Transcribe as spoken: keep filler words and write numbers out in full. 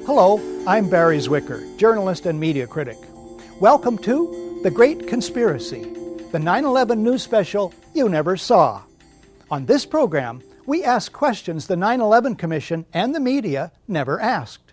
Hello, I'm Barry Zwicker, journalist and media critic. Welcome to The Great Conspiracy, the nine eleven news special you never saw. On this program, we ask questions the nine eleven Commission and the media never asked.